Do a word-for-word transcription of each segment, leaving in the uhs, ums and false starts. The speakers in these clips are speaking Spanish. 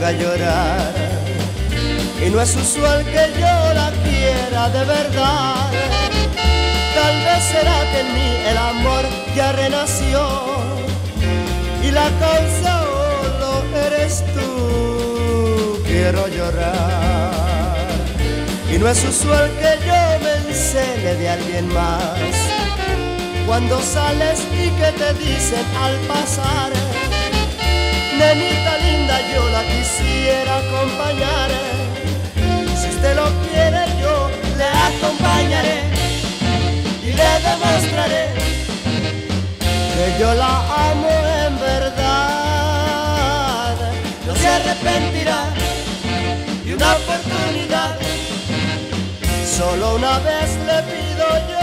haga llorar. Y no es usual que yo la quiera de verdad. Tal vez será que en mí el amor ya renació y la causa solo eres tú. Quiero llorar. Y no es usual que yo me encele de alguien más. Cuando sales y que te dicen al pasar, nenita linda, yo la quisiera acompañar. Si usted lo quiere, yo le acompañaré y le demostraré que yo la amo en verdad. No se arrepentirá de una oportunidad, solo una vez le pido yo.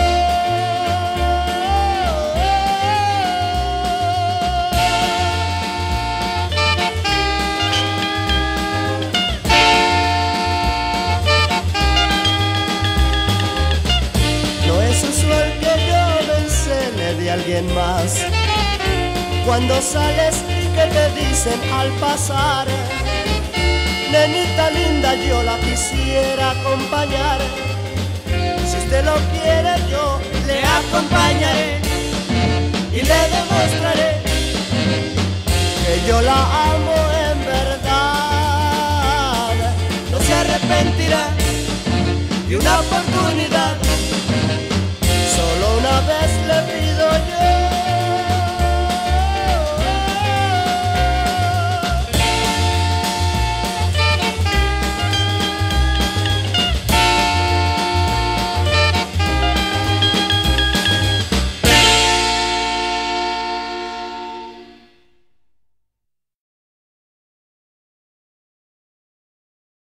De alguien más, cuando sales y que te dicen al pasar, nenita linda, yo la quisiera acompañar. Si usted lo quiere, yo le acompañaré y le demostraré que yo la amo en verdad. No se arrepentirá de una oportunidad,